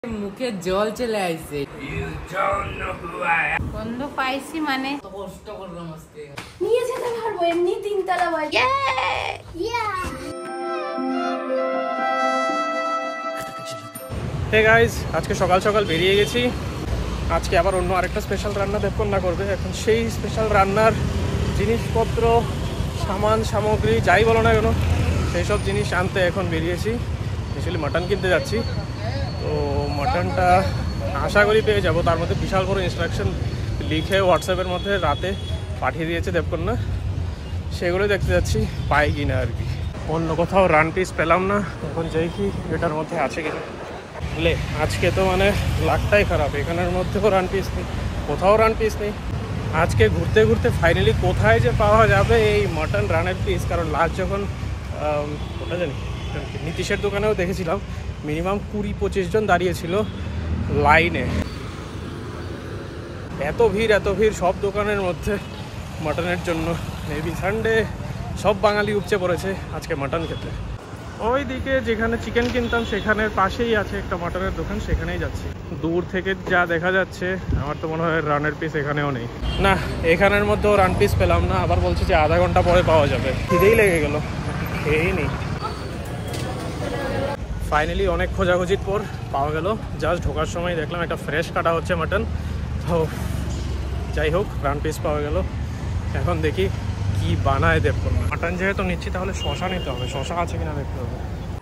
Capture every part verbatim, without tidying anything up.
মুখে জল চলে আসছে। গন্ধ পাইছি মানে কষ্ট করলাম আজকে। নিয়ে যেতে পারবো এমনি তিনতলা বাড়ি। হে গাইস, আজকে সকাল সকাল বেরিয়ে গেছি। আজকে আবার অন্য আরেকটা স্পেশাল রান্না দেবকন্যা করবে। এখন সেই স্পেশাল রান্নার জিনিসপত্র, সামান সামগ্রী যাই বলো না কেন, সেই সব জিনিস আনতে এখন বেরিয়েছি। অ্যাকচুয়ালি মাটন কিনতে যাচ্ছি, তো মাটনটা আশা করি পেয়ে যাব। তার মধ্যে বিশাল বড় ইনস্ট্রাকশন লিখে হোয়াটসঅ্যাপের মধ্যে রাতে পাঠিয়ে দিয়েছে দেবকন্যা, সেগুলো দেখতে যাচ্ছি পাই কিনা আর কি। অন্য কোথাও রান পিস পেলাম না, এখন যাই কি এটার মধ্যে আছে কিনা। বলে আজকে তো মানে লাকটাই খারাপ, এখানের মধ্যেও রান পিস নেই, কোথাও রান পিস নেই। আজকে ঘুরতে ঘুরতে ফাইনালি কোথায় যে পাওয়া যাবে এই মাটন রানের পিস। কারণ লাস্ট যখন ওটা জানি নীতিশের দোকানেও দেখেছিলাম, মিনিমাম কুড়ি পঁচিশ জন দাঁড়িয়েছিল লাইনে। এত ভিড় এত ভিড় সব দোকানের মধ্যে মাটনের জন্য। মেবি সানডে সব বাঙালি উপচে পড়েছে আজকে মাটন খেতে। ওই দিকে যেখানে চিকেন কিনতাম সেখানের পাশেই আছে একটা মাটনের দোকান, সেখানেই যাচ্ছি। দূর থেকে যা দেখা যাচ্ছে আমার তো মনে হয় রানের পিস এখানেও নেই। না, এখানের মধ্যেও রান পিস পেলাম না। আবার বলছি যে আধা ঘন্টা পরে পাওয়া যাবে। খিদেই লেগে গেল, খেয়েই নেই। ফাইনালি অনেক খোঁজাখুঁজির পর পাওয়া গেল। জাস্ট ঢোকার সময় দেখলাম একটা ফ্রেশ কাটা হচ্ছে মাটন। তো যাই হোক, রান পিস পাওয়া গেল। এখন দেখি কি বানায় দেবকন্যা। মাটন যেহেতু নিচ্ছি তাহলে শশা নিতে হবে, শশা আছে কিনা দেখতে হবে।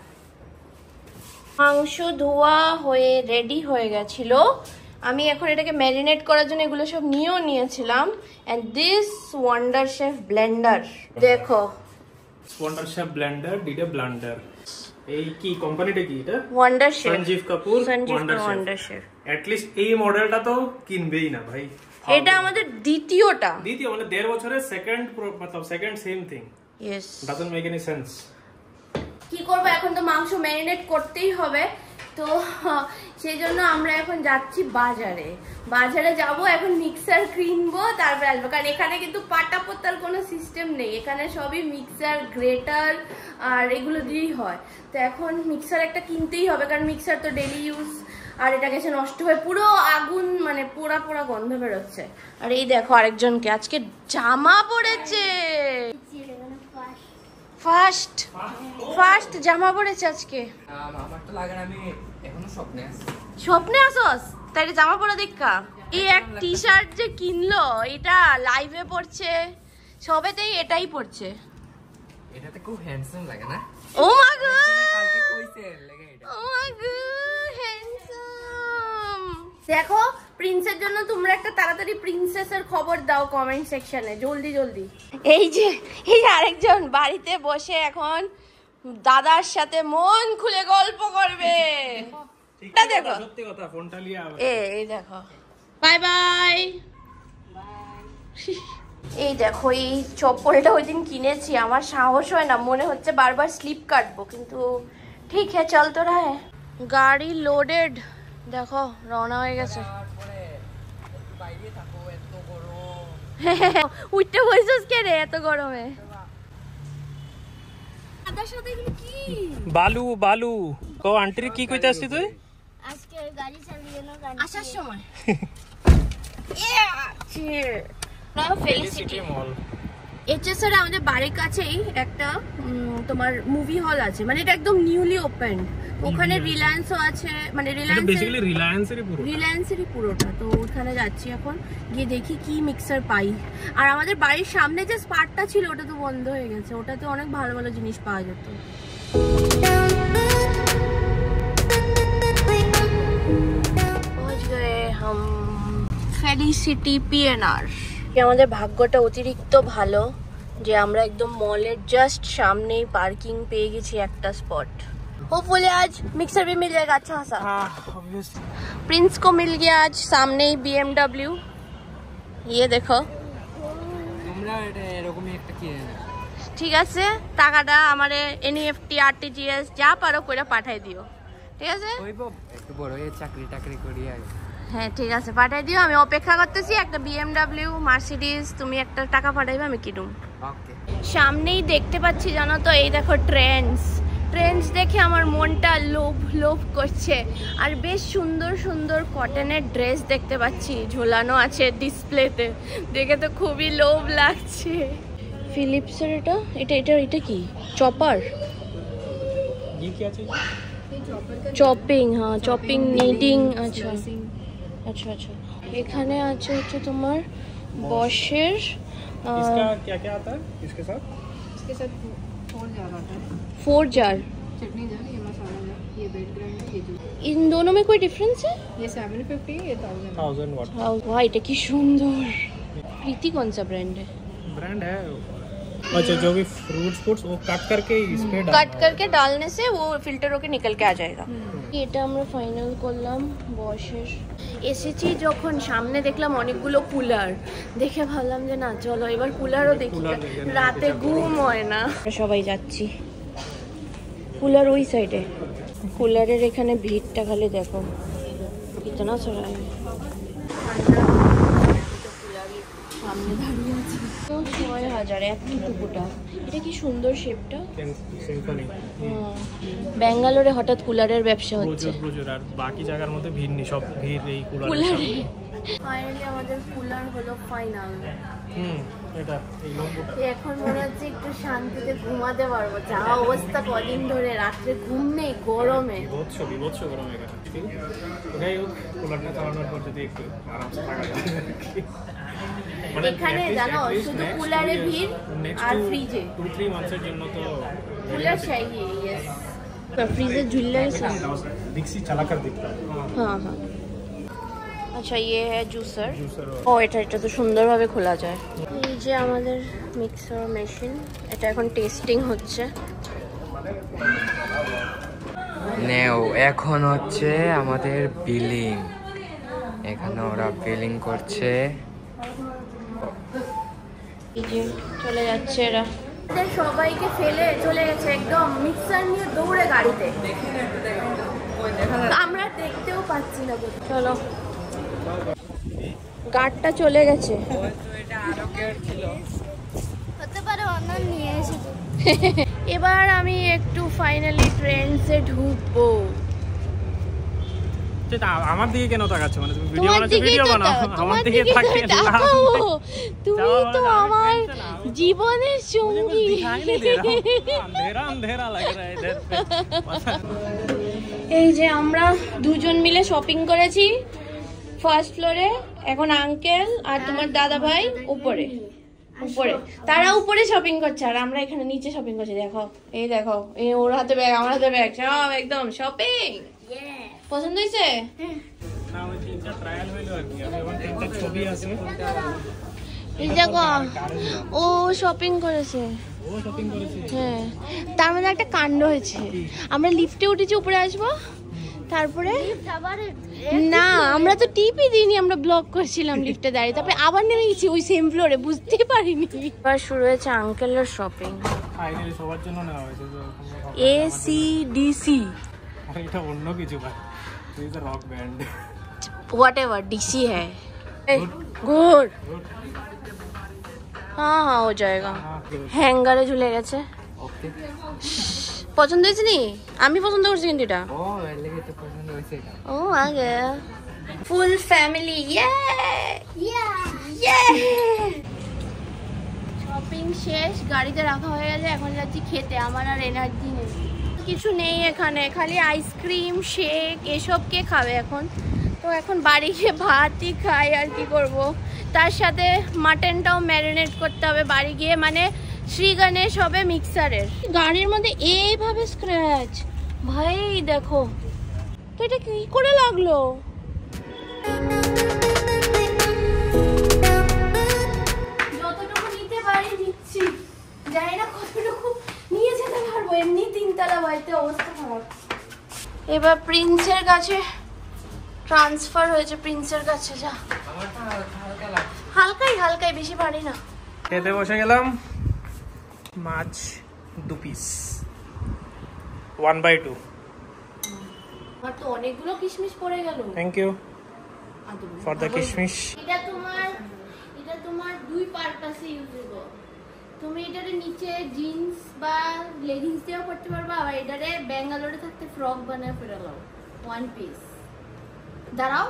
মাংস ধোয়া হয়ে রেডি হয়ে গেছিল। আমি এখন এটাকে ম্যারিনেট করার জন্য এগুলো সব নিয়েও নিয়েছিলাম। And this Wonder Chef blender, দেখো ওয়ান্ডার শেফ ব্লেন্ডার, ডিডে ব্লেন্ডার। এই কি কোম্পানিটা কি এটা? Wonder Chef, Sanjeev Kapoor Wonder Chef. At least এই মডেলটা তো কিনবেই না ভাই। এটা আমাদের দ্বিতীয়টা, দ্বিতীয় মানে দেড় বছরের সেকেন্ড, मतलब second same thing. Yes, doesn't make any sense. কি করব, এখন তো মাংস ম্যারিনেট করতেই হবে। তো সেই জন্য আমরা এখন যাচ্ছি বাজারে। বাজারে যাব, এখন মিক্সার কিনবো, তারপরে আসবো। কারণ এখানে কিন্তু পাটা পোতার কোনো সিস্টেম নেই, এখানে সবই মিক্সার, গ্রেটার আর এগুলো দিয়েই হয়। তো এখন মিক্সার একটা কিনতেই হবে, কারণ মিক্সার তো ডেলি ইউজ। আর এটা গেছে নষ্ট হয়ে, পুরো আগুন মানে পোড়া পোড়া গন্ধ বেরোচ্ছে। আর এই দেখো আরেকজনকে আজকে জামা পড়েছে, ফার্স্ট ফার্স্ট জামা পড়েছে আজকে। আমার তো লাগে না, আমি এখনো স্বপ্নে আছি। স্বপ্নে আসোস? তাই জামা পরা দেখা। এই এক টি শার্ট যে কিনলো, এটা লাইভে পড়ছে, সবেতেই এটাই পড়ছে। এটাতে খুব হ্যান্ডসাম লাগে না? ও মা গো, কালকে কইছে লাগে এটা। ও মা গো, হ্যান্ডসাম। দেখো, প্রিন্সের জন্য তোমরা একটা তাড়াতাড়ি প্রিন্সেসের খবর দাও কমেন্ট সেকশনে, জলদি জলদি। এই যে এই আরেকজন বাড়িতে বসে এখন দাদার সাথে মন খুলে গল্প করবে। এটা দেখো, সত্যি কথা, ফোনটা নিয়ে আবার এই দেখো, বাই বাই। এই দেখো, এই চপ্পলটা ওই দিন কিনেছি, আমার সাহস হয় না, মনে হচ্ছে বারবার স্লিপ কাটবো, কিন্তু ঠিক হ্যাঁ চল তো রা হ্যাঁ। গাড়ি লোডেড, দেখো রওনা হয়ে গেছে। উঠতে বসেছিস কে রে এত গরমে? বালু বালু তো আন্টির কি কইতে আসছিস তুই? আজকে গাড়ি চালিয়ে না, আসার সময় ফেলিসিটি মল। এইচএস এর আমাদের বাড়ির কাছেই একটা তোমার মুভি হল আছে, মানে এটা একদম নিউলি ওপেন। ওখানে রিলায়েন্সও আছে, মানে রিলায়েন্স বেসিক্যালি রিলায়েন্সেরই পুরো রিলায়েন্সেরই পুরোটা। তো ওখানে যাচ্ছি এখন, গিয়ে দেখি কি মিক্সার পাই। আর আমাদের বাড়ির সামনে যে স্পার্টটা ছিল ওটা তো বন্ধ হয়ে গেছে, ওটাতে অনেক ভালো ভালো জিনিস পাওয়া যেত। পৌঁছ গয়ে হাম ফেলিসিটি পিএনআর। আমাদের ভাগ্যটা অতিরিক্ত ভালো যে আমরা একদম মলের জাস্ট সামনেই পার্কিং পেয়ে গেছি একটা স্পট। होपफुली आज मिक्सर भी मिल जाएगा अच्छा सा। हाँ, obviously। प्रिंस को मिल गया आज सामने ही बी एम डब्ल्यू। ये देखो, তোমরা এটা এরকমই একটা কিনে নাও। ঠিক আছে, টাকাটা আমারে এনইএফটি আরটিজিএস যা পারো কইরা পাঠাই দিও, ঠিক আছে? কইবো একটু বড় হয়ে চাকরি টাকরি করি আগে। হ্যাঁ ঠিক আছে, পাঠাই দিও। আমি অপেক্ষা করতেছি, একটা বিএমডব্লিউ, মার্সিডিজ, তুমি একটা টাকা পাঠাইবে, আমি কিনুম। ওকে। সামনেই দেখতে পাচ্ছি জানো তো, এই দেখো ট্রেন্ডস। ট্রেন্ডস দেখে আমার মনটা লোভ লোভ করছে। আর বেশ সুন্দর সুন্দর কটনের ড্রেস দেখতে পাচ্ছি, ঝোলানো আছে ডিসপ্লেতে, দেখে তো খুবই লোভ লাগছে। ফিলিপসের এটা এটা এটা এটা কি চপার? চপিং, হ্যাঁ চপিং নিডিং। আচ্ছা আচ্ছা আচ্ছা, এখানে আছে হচ্ছে তোমার বসের इसका क्या क्या आता है इसके साथ? इसके साथ फोर जार आता है, फोर जार, चटनी जार, ये मसाला जार, ये बेड ग्राइंडर, ये जो इन दोनों में कोई डिफरेंस है? ये सेवन फिफ्टी, ये थाउजेंड। Thousand watt. वाह এটা কি সুন্দর। प्रीति कौन सा ब्रांड है? ब्रांड है। अच्छा, जो भी फ्रूट्स फ्रूट्स वो काट करके इस पे डाल, কাট करके डालने से वो फिल्टर होके निकल के आ जाएगा। এটা আমরা ফাইনাল করলাম বসের। এসেছি যখন সামনে দেখলাম অনেকগুলো কুলার, দেখে ভাবলাম যে না চলো এবার কুলারও দেখি, রাতে ঘুম হয় না। সবাই যাচ্ছি কুলার ওই সাইডে। কুলারের এখানে ভিড়টা খালি দেখো, কিতনা সারা है। সামনে দাঁড়িয়ে আছি তো ছয় হাজার এক টুকুটা। এটা কি সুন্দর শেপটা। সিম্পলি। ব্যাঙ্গালোরে হঠাৎ কুলারের ব্যবসা হচ্ছে প্রচুর প্রচুর, আর বাকি জায়গার মধ্যে ভিড় নেই, সব ভিড় এই কুলারে। কুলারে ফাইনালি আমাদের কুলার হলো ফাইনাল। হুম, এটা এই লম্বুটা এখন মনে হচ্ছে একটু শান্তিতে ঘুমাতে পারবো, যা অবস্থা কদিন ধরে রাত্রে ঘুম নেই গরমে। বিভৎস বিভৎস গরম এখানে। ঠিক আছে, যাই হোক কুলারটা চালানোর পর যদি একটু আরামসে থাকা যায়। এখানে জানো শুধু কুলারে ভিড় আর ফ্রিজে। टू थ्री মান্থসের জন্য তো कूलर चाहिए, यस। फ्रीजर झूलने से मिक्सी चला कर दिखता है। हाँ हाँ। আচ্ছা ये है জুসার। জুসার ও এটা এটা তো সুন্দরভাবে খোলা যায়। এই যে আমাদের মিক্সার মেশিন, এটা এখন টেস্টিং হচ্ছে। নেও এখন হচ্ছে আমাদের বিলিং, এখানে ওরা বিলিং করছে। এই যে চলে যাচ্ছে এরা, সবাইকে ফেলে চলে গেছে একদম, মিক্সার নিয়ে দৌড়ে গাড়িতে। আমরা দেখতেও পাচ্ছি না। চলো গাড়টা চলে গেছে। হতে পারে অন্য নিয়ে এসেছে। এবার আমি একটু ফাইনালি ট্রেন্ডসে ঢুকবো। আমার দিকে কেন তাকাচ্ছ? মানে তুমি ভিডিও বানাচ্ছো, ভিডিও বানাও, আমার দিকে তাকিয়ে লাভ। তুমি তো আমার জীবনের সঙ্গী। अंधेरा अंधेरा लग रहा है इधर पे। এই যে আমরা দুজন মিলে শপিং করেছি ফার্স্ট ফ্লোরে। এখন আঙ্কেল আর তোমার দাদা ভাই উপরে উপরে তারা উপরে শপিং করছে, আর আমরা এখানে নিচে শপিং করছি। দেখো এই দেখো, এই ওর হাতে ব্যাগ, আমার হাতে ব্যাগ, সব একদম শপিং। পছন্দ হয়েছে? না, ওই তিনটা ট্রায়াল হইলো আর কি। আমি এখন তিনটা ছবি আছে। এই দেখো ও শপিং করেছে। ও শপিং করেছে। হ্যাঁ, তার মধ্যে একটা কাণ্ড হয়েছে। আমরা লিফটে উঠেছি, উপরে আসবো, তারপরে না আমরা তো টিপি দিইনি, আমরা ব্লক করছিলাম লিফটে দাঁড়িয়ে, তারপরে আবার নেমে গেছি ওই সেম ফ্লোরে, বুঝতে পারিনি। এবার শুরু হয়েছে আঙ্কেলের শপিং। ফাইনালি সবার জন্য নেওয়া হয়েছে। এ সি ডি সি, আরে এটা অন্য কিছু ভাই, is a rock band. Whatever DC है। गुड, हाँ हाँ हो जाएगा। হ্যাঙ্গারে ঝুলে গেছে। ওকে, পছন্দ হয়েছে নি? আমি পছন্দ করছি কিন্তু এটা। ও এর লাগি তো পছন্দ হইছে এটা। ও আগে ফুল ফ্যামিলি, ইয়ে ইয়ে ইয়ে। শপিং শেষ, গাড়িতে রাখা হয়ে গেছে, এখন যাচ্ছি খেতে। আমার আর এনার্জি নেই, কিছু নেই এখানে, খালি আইসক্রিম শেক এসব কে খাবে এখন। তো এখন বাড়ি গিয়ে ভাতই খাই, আর কি করব। তার সাথে মাটনটাও ম্যারিনেট করতে হবে বাড়ি গিয়ে, মানে শ্রী গণেশ হবে মিক্সারের। গাড়ির মধ্যে এইভাবে স্ক্র্যাচ, ভাই দেখো তো এটা কি করে লাগলো। যতটুকু নিতে পারি নিচ্ছি, জানি না কতটুকু নিয়ে যেতে পারবো, এমনি তিনতলা বাড়িতে অবস্থা খারাপ। এবার প্রিন্সের কাছে ট্রান্সফার হয়েছে, প্রিন্সের কাছে যা। হালকাই হালকাই, বেশি পারি না। খেতে বসে গেলাম। মাছ দু পিস, ওয়ান বাই টু। আমার তো অনেকগুলো কিশমিশ পড়ে গেল। থ্যাংক ইউ ফর দ্য কিশমিশ। এটা তোমার এটা তোমার দুই পারপাসে ইউজ হবে। তুমি এটারে নিচে জিন্স বা লেগিংস দিয়েও পরতে পারবা, আবার এটারে ব্যাঙ্গালোরে থাকতে ফ্রক বানায় ফেরালো ওয়ান পিস। দাঁড়াও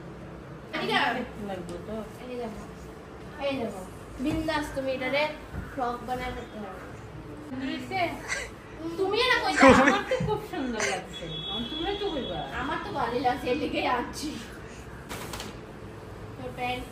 বিন্দাস, তুমি এটারে ফ্রক বানায় ফেলতে পারো। তুমি না কইতা আমার তো খুব সুন্দর লাগছে, তোমরা তো কইবা আমার তো ভালো লাগছে, এর লিগে আছি। প্যান্ট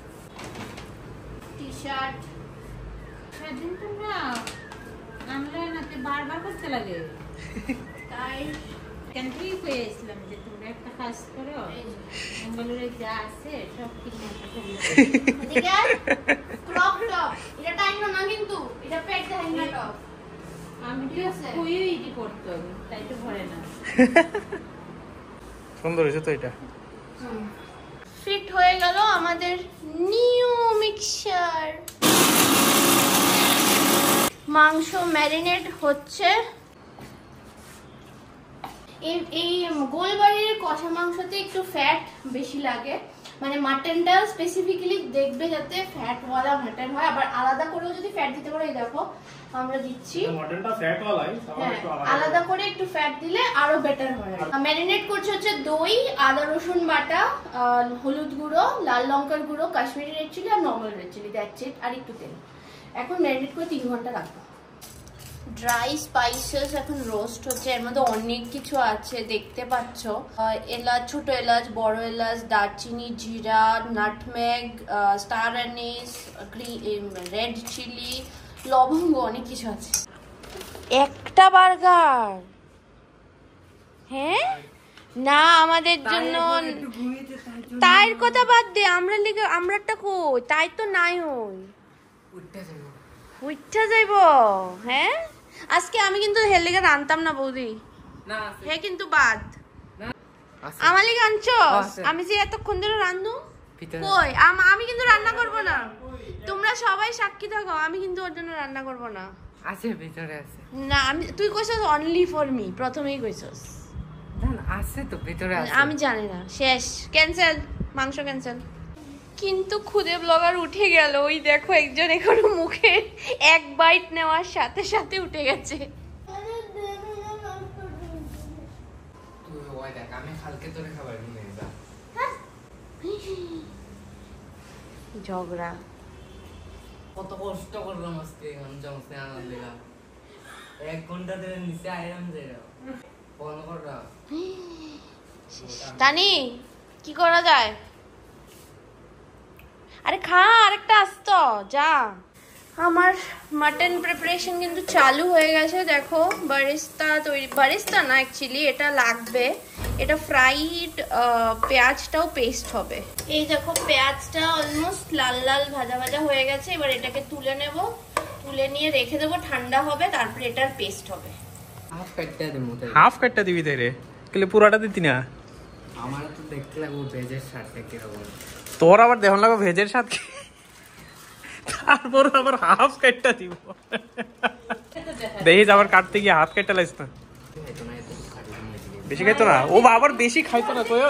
টি শার্ট সেদিন তোমরা আমরা নাতে বারবার করতে লাগে তাই কেন তুই কইছিলাম যে তোমরা একটা কাজ করো, বেঙ্গালুরে যা আছে সব কিনে এদিকে ক্রপ টপ, এটা টাইম না কিন্তু এটা পেট দেখাই না টপ। আমি তো কইই ইজি করতে হবে, তাই তো ভরে না। সুন্দর হয়েছে তো এটা। ফিট হয়ে গেল আমাদের নিউ মিক্সচার। মাংস ম্যারিনেট হচ্ছে। এই এই গোলবাড়ির কষা মাংসতে একটু ফ্যাট বেশি লাগে, মানে মাটনটা স্পেসিফিক্যালি দেখবে যাতে ফ্যাট ওয়ালা মাটন হয়, আবার আলাদা করেও যদি ফ্যাট দিতে পারো, এই দেখো আমরা দিচ্ছি মটনটা ফ্যাট ওয়ালাই, হ্যাঁ, আলাদা করে একটু ফ্যাট দিলে আরো বেটার হয়। ম্যারিনেট করছে হচ্ছে দই, আদা রসুন বাটা, হলুদ গুঁড়ো, লাল লঙ্কার গুঁড়ো, কাশ্মীরি রেড চিলি আর normal red chilli, that's it, আর একটু তেল। এখন ম্যারিনেট করে তিন ঘন্টা রাখবো। ড্রাই স্পাইসেস এখন রোস্ট হচ্ছে, এর মধ্যে অনেক কিছু আছে দেখতে পাচ্ছ, এলাচ, ছোট এলাচ, বড় এলাচ, দারচিনি, জিরা, nutmeg, star anise, red chilli, লবঙ্গ, অনেক কিছু আছে। একটা বার্গার, হ্যাঁ না আমাদের জন্য, তাইর কথা বাদ দে, আমরা লিগে আমরাটা কই, তাই তো নাই হই উঠা যাইব। হ্যাঁ আজকে আমি কিন্তু হের লিগে রানতাম না বৌদি, হ্যাঁ কিন্তু বাদ আমার লিগে আনছো, আমি যে এতক্ষণ ধরে রান্ধু কই, আমি কিন্তু রান্না করব না, তোমরা সবাই সাক্ষী থাকো, আমি কিন্তু ওর জন্য রান্না করব না। আছে ভিতরে আছে না আমি, তুই কইছস অনলি ফর মি, প্রথমেই কইছস। না আছে তো ভিতরে আছে, আমি জানি না, শেষ, ক্যান্সেল, মাংস ক্যান্সেল। কিন্তু খুদে ব্লগার উঠে গেল, ওই দেখো একজন এখনো মুখে এক বাইট নেওয়ার সাথে সাথে উঠে গেছে। তুই ওই দেখ, আমি কালকে তোরে খাবার নিয়ে যা। ঝগড়া কত কষ্ট করলাম আজকে জমছে আনার লেগা, এক ঘন্টা ধরে নিচে আইরাম যাই ফোন করা। তানি কি করা যায়? আরে খা, আরেকটা আসতো যা। আমার মাটন প্রিপারেশন কিন্তু চালু হয়ে গেছে, দেখো বারিস্তা তৈরি, বারিস্তা না অ্যাকচুয়ালি এটা লাগবে, এটা ফ্রাইড পেঁয়াজটাও পেস্ট হবে। এই দেখো পেঁয়াজটা অলমোস্ট লাল লাল ভাজা ভাজা হয়ে গেছে, এবার এটাকে তুলে নেব, তুলে নিয়ে রেখে দেবো, ঠান্ডা হবে, তারপরে এটার পেস্ট হবে। হাফ কাটটা দিমু তাই, হাফ কাটটা দিবি তাই রে, কেলে পুরাটা দিতি না? আমার তো দেখতে লাগবো ভেজের শার্টটা কিরকম, তোর আবার দেখুন লাগবে ভেজের সাথে, তারপর আবার হাফ কাটটা দিব, দেখিস আবার কাটতে গিয়ে হাফ কাটটা লাইস না, বেশি খাইতো না ও, আবার বেশি খাইতো না কই,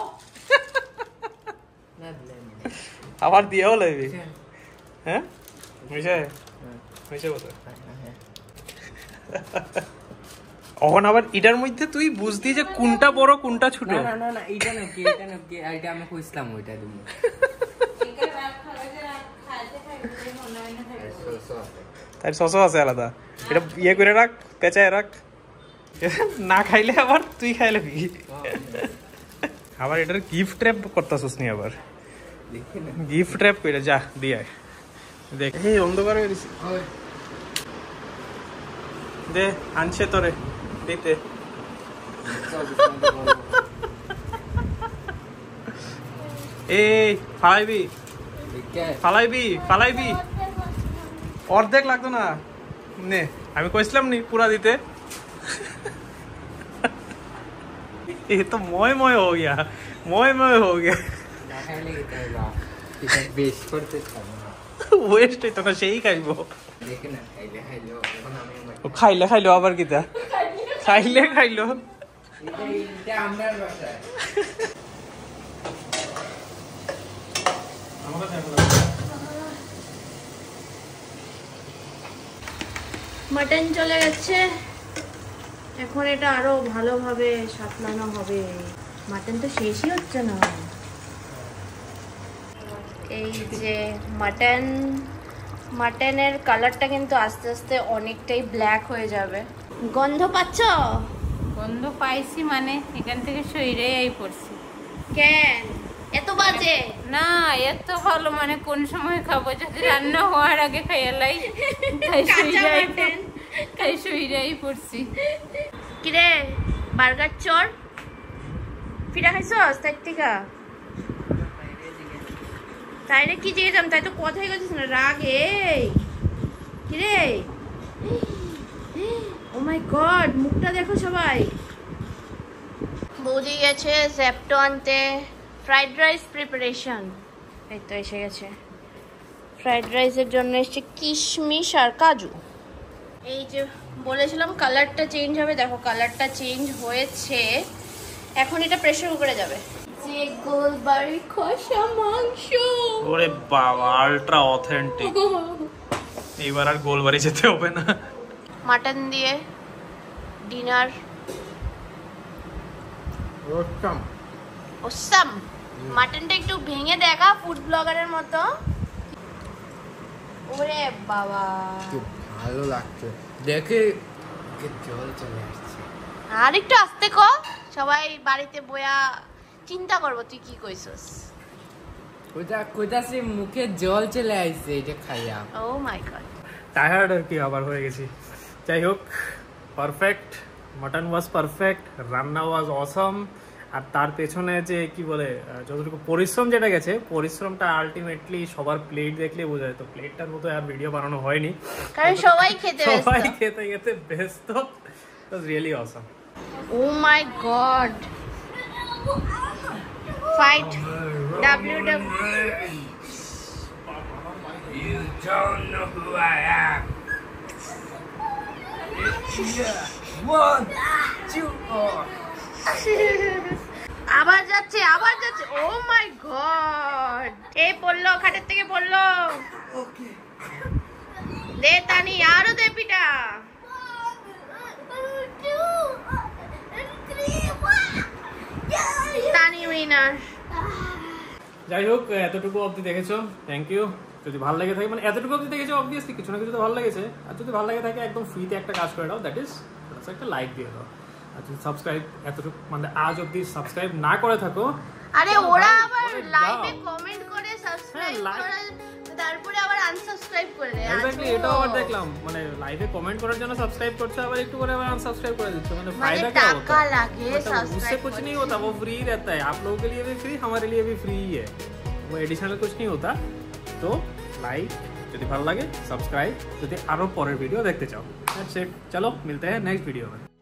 আবার দিয়েও লাগবে। হ্যাঁ হয়েছে হয়েছে বলতো, এখন আবার এটার মধ্যে তুই বুঝতি যে কোনটা বড় কোনটা ছোট। না না না এইটা নাকি, এটা নাকি, এইটা আমি কইছিলাম ওইটা দিমু। তার সসও আছে আলাদা, এটা ইয়ে করে রাখ, পেঁচায় রাখ, না খাইলে আবার তুই খাইলে কি আবার এটার গিফট ট্র্যাপ করতেছিস নি, আবার গিফট ট্র্যাপ করে যা দিয়ে দেখ। এই অন্ধকার হয়ে গেছি, দে আনছে তোরে দিতে, এই ফালাইবি ফালাইবি ফালাইবি, অর্ধেক লাগতো না নে, আমি কইছিলাম নি পুরা দিতে। ये तो मोय मोय हो गया, मोय मोय हो गया, বেশ করতে ওয়েস্ট হইতো না, সেই খাইবো, দেখে না খাইলে খাইলো, এখন আমি ও খাইলে খাইলো আবার কিতা, খাইলে খাইলো, এটা এটা আমরার বাসায় মাটন চলে গেছে, এখন এটা আরো ভালোভাবে সাতলানো হবে। মাটন তো শেষই হচ্ছে না। এই যে মাটন, মাটনের কালারটা কিন্তু আস্তে আস্তে অনেকটাই ব্ল্যাক হয়ে যাবে। গন্ধ পাচ্ছ? গন্ধ পাইছি মানে এখান থেকে সইরে এই পড়ছি। কেন এত বাজে? না এত ভালো মানে কোন সময় খাবো, যদি রান্না হওয়ার আগে খাইয়ালাই তাই সইরাই তাই সইরাই পড়ছি। কিরে বার্গার চর ফিরা খাইছস তাই থেকে? তাই রে কি জিজ্ঞেস তাই তো কথাই কথা না রাগে। কিরে ও মাই গড, মুখটা দেখো সবাই। বৌদি গেছে জ্যাপটো আনতে। ফ্রাইড রাইস প্রিপারেশন এই তো এসে গেছে। ফ্রাইড রাইসের জন্য এসছে কিশমিশ আর কাজু। এই যে বলেছিলাম কালারটা চেঞ্জ হবে, দেখো কালারটা চেঞ্জ হয়েছে। এখন এটা প্রেসার কুকারে যাবে। যে গোলবাড়ি কষা মাংস, ওরে বাবা আল্ট্রা অথেন্টিক। এইবার আর গোলবাড়ি যেতে হবে না। মাটন দিয়ে ডিনার। ওসাম, মাটনটা একটু ভেঙে দেখা ফুড ব্লগারের মতো। ওরে বাবা ভালো লাগছে দেখে, জল চলে আসছে। আর একটু আস্তে কর, সবাই বাড়িতে বয়া চিন্তা করবো তুই কি কইছস। কোথা কোথাসি মুখে জল চলে আসছে এটা খাইয়া। ও মাই গড, টায়ার্ড আর কি আবার হয়ে গেছি। যাই হোক, পারফেক্ট, মাটন ওয়াজ পারফেক্ট, রান্না ওয়াজ অসম। আর তার পেছনে যে কি বলে যতটুকু পরিশ্রম যেটা গেছে, পরিশ্রমটা আলটিমেটলি সবার প্লেট দেখলে বোঝা যায়। তো প্লেটটার মতো আর ভিডিও বানানো হয়নি, কারণ সবাই খেতে ব্যস্ত। সবাই খেতে খেতে ব্যস্ত। It really awesome. Oh my god, fight W W You don't know who I am. One, two, four. আবার যাচ্ছে আবার যাচ্ছে। ও মাই গড, এই পড়লো খাটের থেকে পড়লো। দে তানি, আরো দে পিটা। তানি উইনার। যাই হোক, এতটুকু অবধি দেখেছো, থ্যাংক ইউ। যদি ভালো লেগে থাকে, মানে এতটুকু অবধি দেখেছো, অবভিয়াসলি কিছু না কিছু তো ভালো লেগেছে। আর যদি ভালো লেগে থাকে একদম ফ্রিতে একটা কাজ করে দাও, দ্যাট ইজ একটা লাইক দিয়ে দাও। আর যদি সাবস্ক্রাইব এতটুকু মানে আজ অবধি সাবস্ক্রাইব না করে থাকো, আরে ওরা আবার লাইভে কমেন্ট করে সাবস্ক্রাইব হ্যাঁ, করে তারপরে আবার আনসাবস্ক্রাইব করে দেয়। এক্স্যাক্টলি, এটাও আবার দেখলাম, মানে লাইভে কমেন্ট করার জন্য সাবস্ক্রাইব করছে, আবার একটু করে আবার আনসাবস্ক্রাইব করে দিচ্ছে। মানে फायदा क्या होता টাকা है? লাগে मतलब उससे সাবস্ক্রাইব कुछ नहीं होता, वो फ्री रहता है। आप लोगों के लिए भी फ्री, हमारे लिए भी फ्री ही है, वो एडिशनल कुछ नहीं होता। तो लाइक যদি ভালো লাগে, সাবস্ক্রাইব যদি আরো পরের ভিডিও দেখতে চাও। দ্যাটস ইট, চলো মিলতে हैं नेक्स्ट वीडियो में।